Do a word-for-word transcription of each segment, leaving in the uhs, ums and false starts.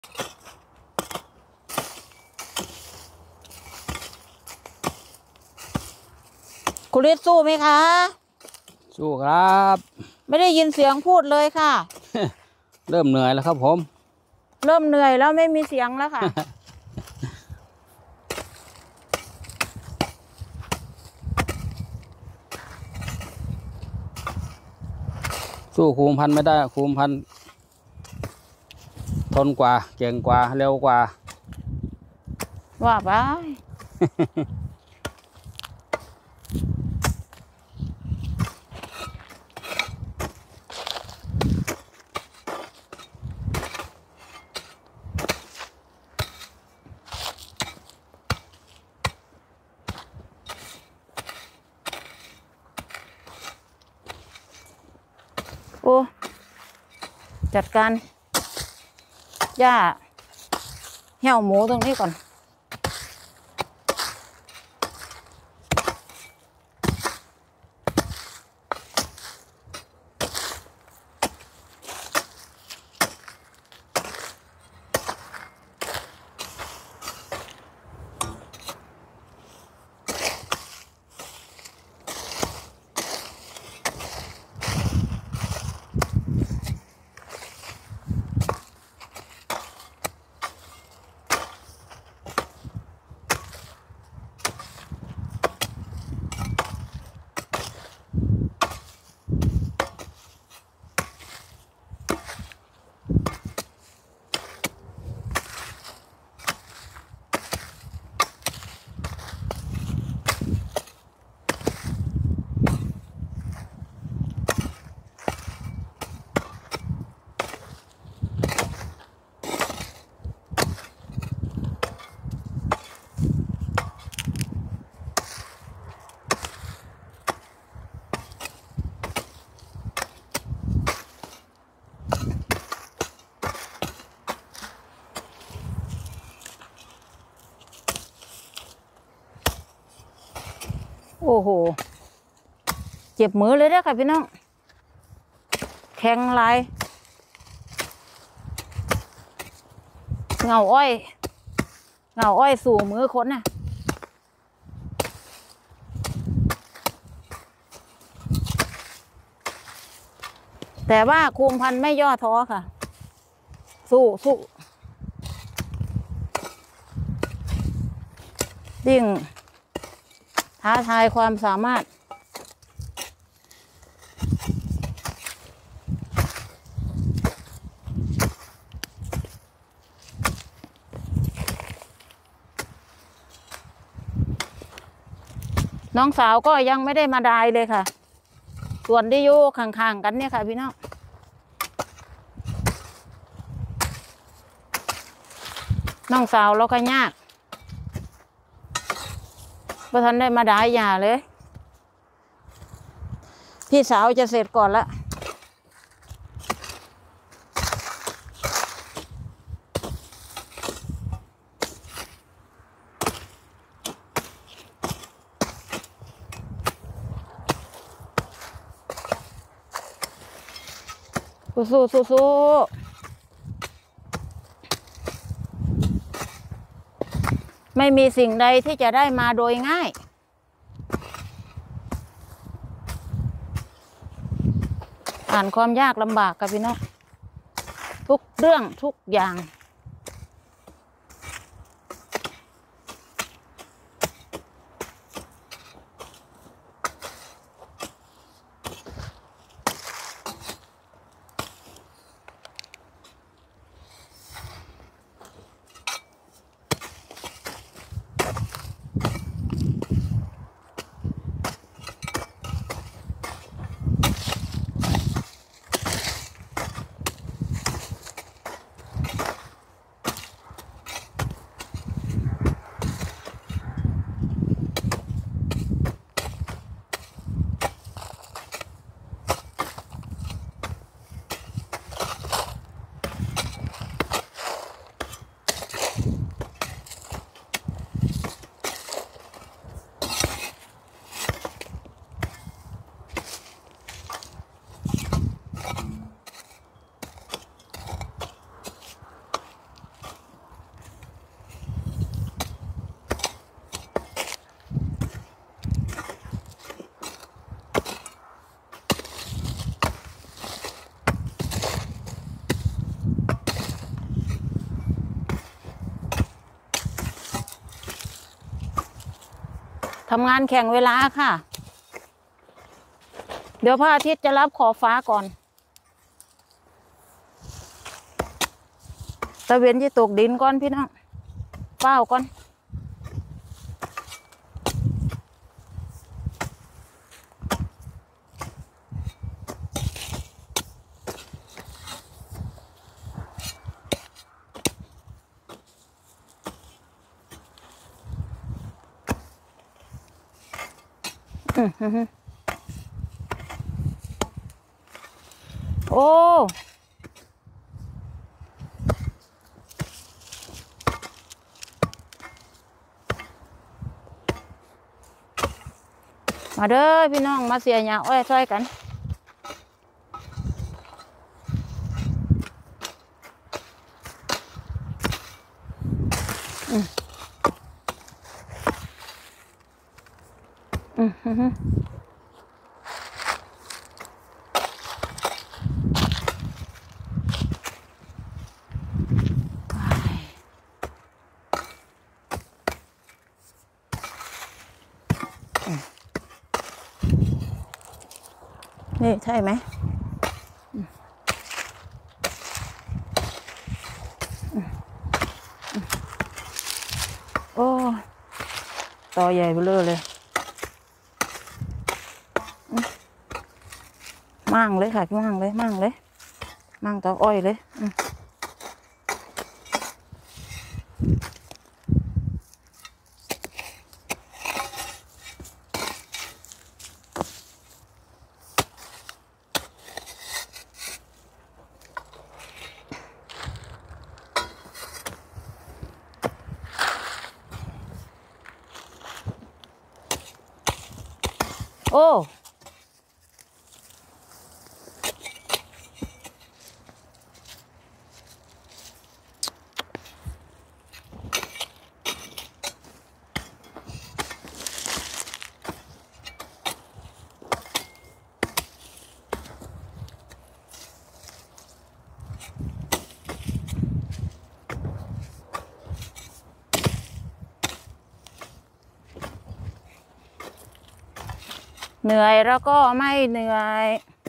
คุณฤทธิ์สู้ไหมคะสู้ครับไม่ได้ยินเสียงพูดเลยค่ะเริ่มเหนื่อยแล้วครับผมเริ่มเหนื่อยแล้วไม่มีเสียงแล้วค่ะสู้คูมพันไม่ได้คูมพันทนกว่าเก่งกว่าเร็วกว่าว่าไป โอ้จัดการหญ้าเหี่ยวหมูตรงนี้ก่อนโอ้โหเจ็บมือเลยนะค่ะพี่น้องแข็งลายเงาอ้อยเงาอ้อยสู่มือคนน่ะแต่ว่าคุมพันไม่ย่อท้อค่ะสู้สู้ยิ่งท้าทายความสามารถน้องสาวก็ยังไม่ได้มาดายเลยค่ะส่วนที่อยู่ข้างๆกันเนี่ยค่ะพี่น้องน้องสาวเราก็ยากพระท่านได้มาดายยาเลยพี่สาวจะเสร็จก่อนละสู้สู้สู้ไม่มีสิ่งใดที่จะได้มาโดยง่ายอ่านความยากลำบากกับพี่น้องทุกเรื่องทุกอย่างทำงานแข่งเวลาค่ะ เดี๋ยวพระอาทิตย์จะรับขอบฟ้าก่อนตะเวนจะตกดินก่อนพี่น้องเฝ้าก่อนโอ้มาเด้อพี่น้องมาเสียหญ้าอ้อยช่วยกันอืมอืมอืมนี่ใช่ไหมโอ้ต่อใหญ่เบ้อเลยมั่งเลยค่ะมั่งเลยมั่งเลยมั่งต่ออ้อยเลยโอ้เหนื่อยแล้วก็ไม่เหนื่อย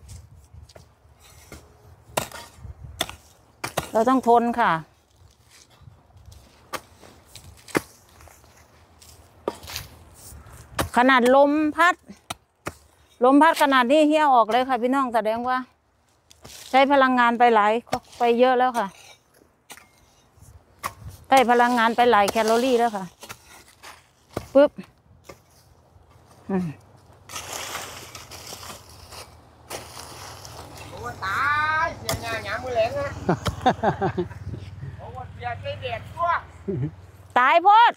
เราต้องทนค่ะขนาดลมพัดลมพัดขนาดนี้เหี้ยออกเลยค่ะพี่น้องแสดงว่าใช้พลังงานไปหลายไปเยอะแล้วค่ะใช้พลังงานไปหลายแคลอรี่แล้วค่ะปึ๊บอืมตายเสียงานหยามมือแหลงนะโอ้โหเสียใจเด็ดตัวตายโพด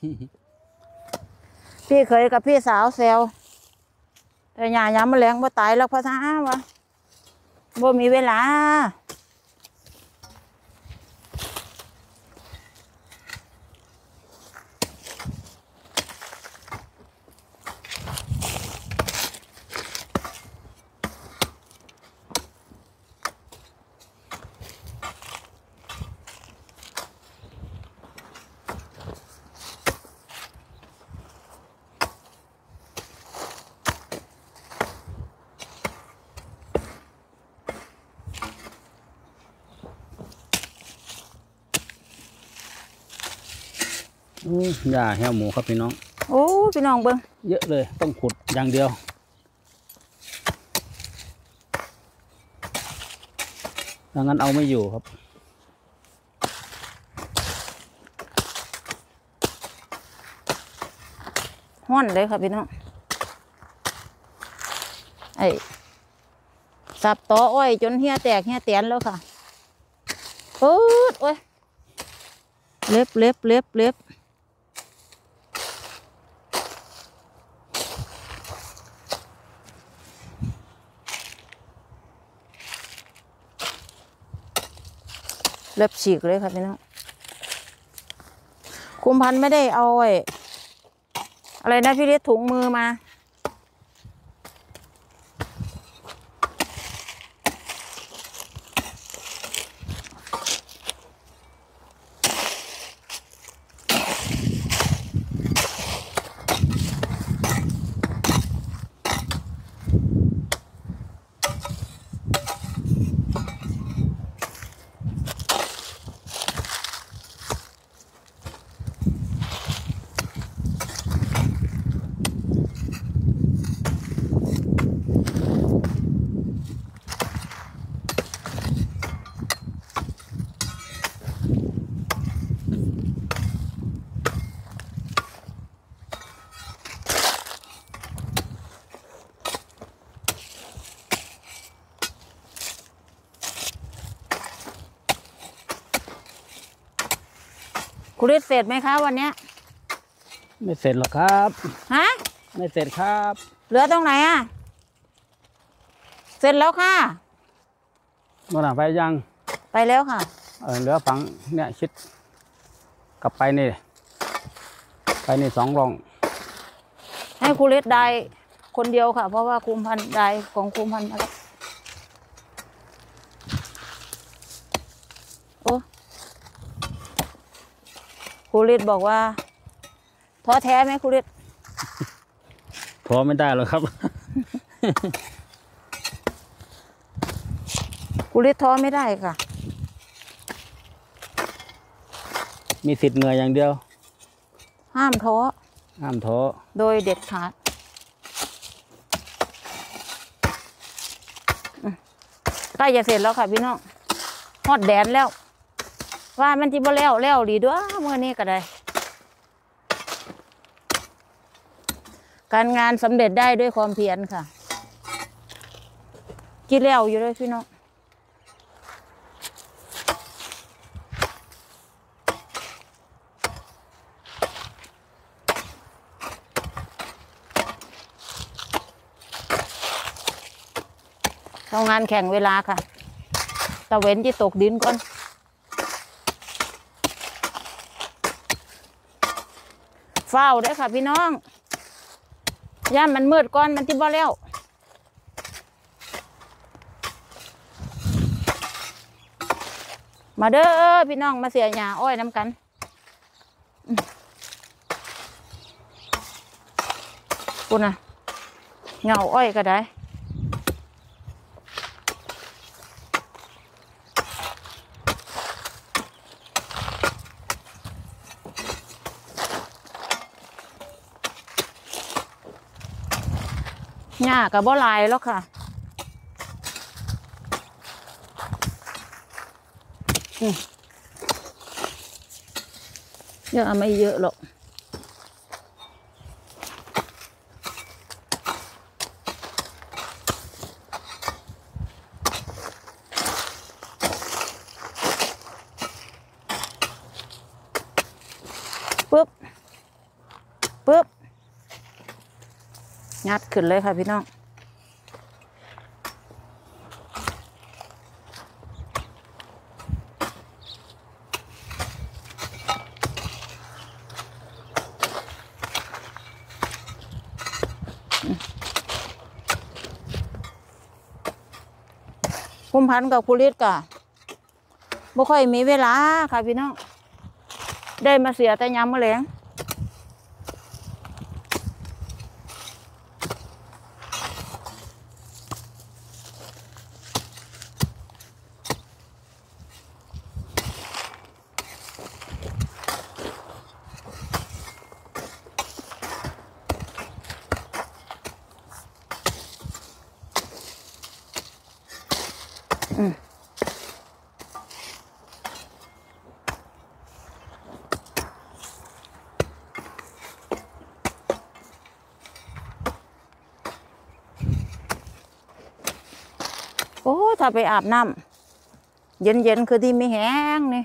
พี่เคยกับพี่สาวเซลแต่หยาหยามแมลงบ่ตายแล้วพะท้าวะบ่มีเวลาหญ้าแห้วหมูครับพี่น้องโอ้พี่น้องเบิ้งเยอะเลยต้องขุดอย่างเดียวดังนั้นเอาไม่อยู่ครับห้อนเลยค่ะพี่น้องไอ้สับต่ออ้อยจนเหี้ยแตกเหี้ยแตนแล้วค่ะปื๊ดโอ้ยเล็บเล็บเล็บเล็บเล็บฉีกเลยค่ะพี่น้องคุมพันไม่ได้เอาไอ้อะไรนะพี่เล็กถุงมือมาคุณฤทธิ์เสร็จไหมคะวันเนี้ยไม่เสร็จหรอกครับฮะไม่เสร็จครับเหลือตรงไหนอ่ะเสร็จแล้วค่ะเมื่อไหร่ไปยังไปแล้วค่ะเออเหลือฝั่งเนี่ยชิดกลับไปนี่ไปนี่สองร่องให้ครูฤทธิ์ได้คนเดียวค่ะ เพราะว่าคุมพันธุ์ได้ของคุมพันธุ์มาแล้วโอ้ครูฤทธิ์บอกว่าท้อแท้ไหมครูฤทธิ์พอไม่ได้หรอกครับครูฤทธิ์ท้อไม่ได้ค่ะมีสิทธิ์เหนื่อยอย่างเดียวห้ามท้อห้ามท้อโดยเด็ดขาดอืมใกล้จะเสร็จแล้วค่ะพี่น้องฮอดแดนแล้ว ว่ามันที่บ่แล้วแล้วดีด้วยเมื่อนี้ก็ได้ การงานสำเร็จได้ด้วยความเพียรค่ะคิดแล้วอยู่ด้วยพี่น้องทำงานแข่งเวลาค่ะตะเว้นที่ตกดินก่อนเฝ้าได้ค่ะพี่น้องย่ามันมืดก่อนมันที่บ่แล้วมาเด้อพี่น้องมาเสียหญ้าอ้อยน้ำกันคุณน่ะเงาอ้อยก็ได้หญ้ากับบ่ลายแล้วค่ะเยอะไม่เยอะหรอกปึ๊บปึ๊บงัดขึ้นเลยค่ะพี่น้องคุมพันกับครูฤทธิ์กะบ่ค่อยมีเวลาค่ะพี่น้องได้มาเสียแต่ยามมื้อแลงอืมโอ้ถ้าไปอาบน้ำเย็นๆคือที่ไม่แห้งนี่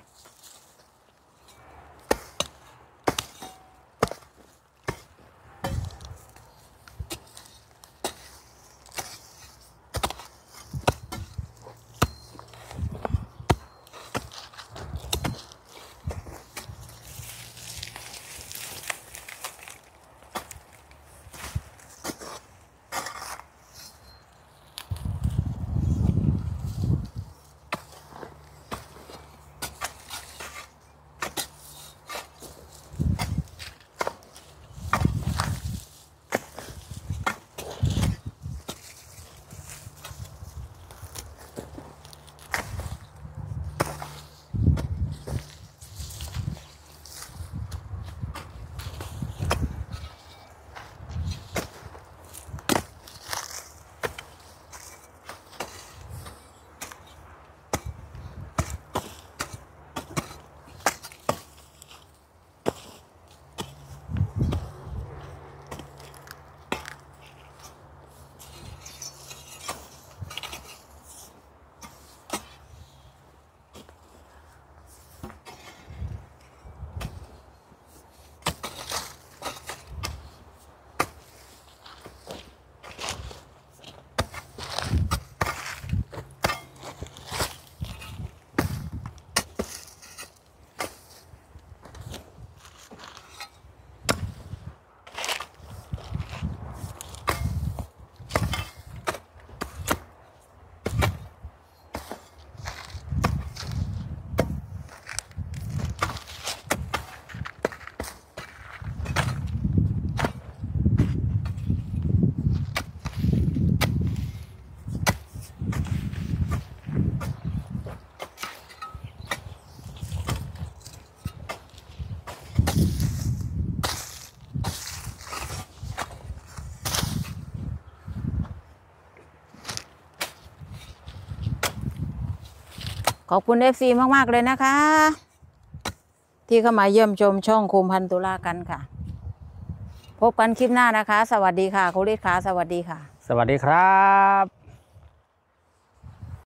ขอบคุณเอฟซีมากๆเลยนะคะ ที่เข้ามาเยี่ยมชมช่องคุมพันตุลากันค่ะ พบกันคลิปหน้านะคะ สวัสดีค่ะคุณฤทธิ์ค่ะสวัสดีค่ะสวัสดีครับ